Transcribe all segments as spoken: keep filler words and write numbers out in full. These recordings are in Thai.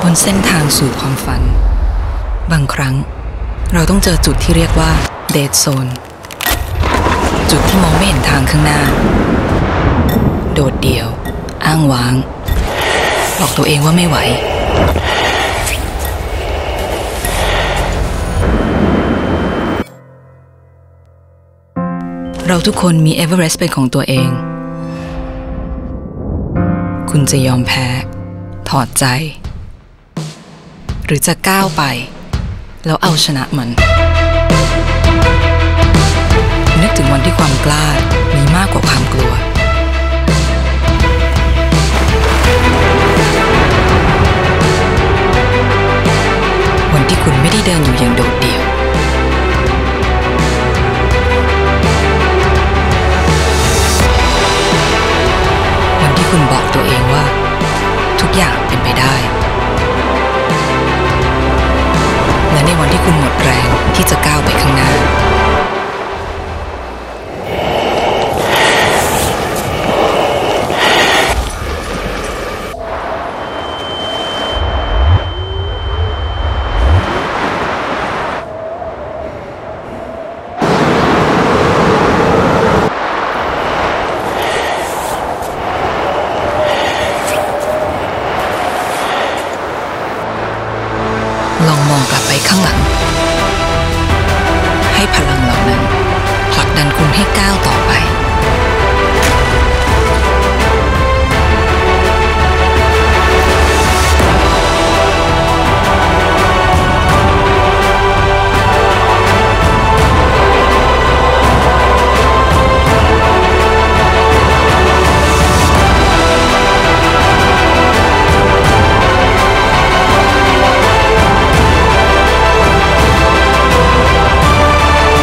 บนเส้นทางสู่ความฝันบางครั้งเราต้องเจอจุดที่เรียกว่าเดดโซนจุดที่มองไม่เห็นทางข้างหน้าโดดเดี่ยวอ้างว้างบอกตัวเองว่าไม่ไหวเราทุกคนมีเอเวอเรสต์เป็นของตัวเองคุณจะยอมแพ้ถอดใจหรือจะก้าวไปแล้วเอาชนะมันนึกถึงวันที่ความกล้ามีมากกว่าความกลัววันที่คุณไม่ได้เดินอยู่อย่างโดดเดี่ยววันที่คุณบอกตัวเองว่าทุกอย่างเป็นไปได้และในวันที่คุณหมดแรงที่จะก้าวไปข้างหน้าลองมองกลับไปข้างหลังให้พลังเหล่านั้นผลักดันคุณให้ก้าวต่อไป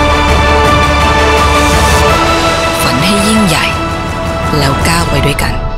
แล้วก้าวไปด้วยกัน